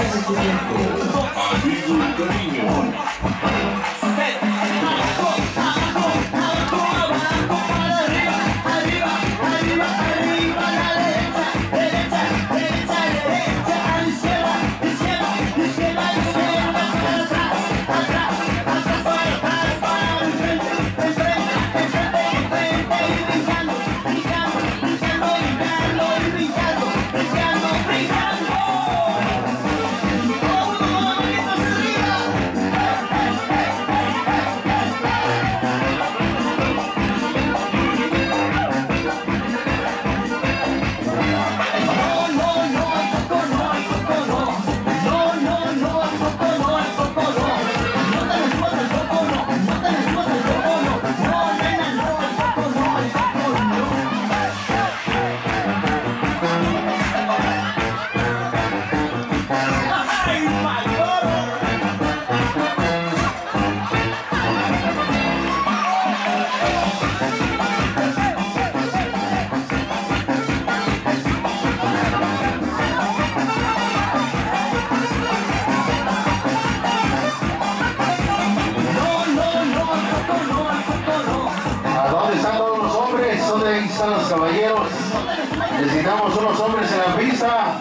escuchando Amigo y Cariño. ¿Dónde están los caballeros? Necesitamos unos hombres en la pista.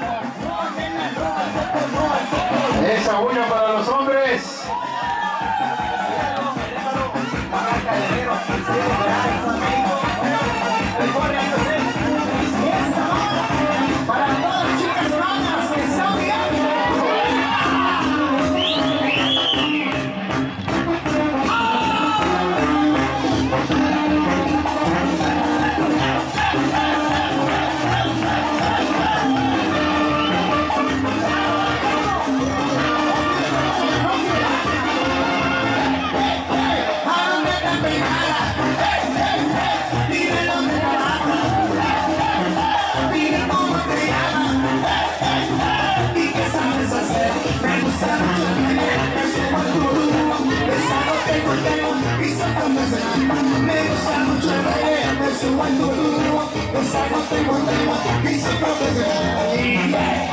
Esa bulla para los hombres. Me gusta mucho el baile, me subo al duro, esa no tengo tema, piso profesional.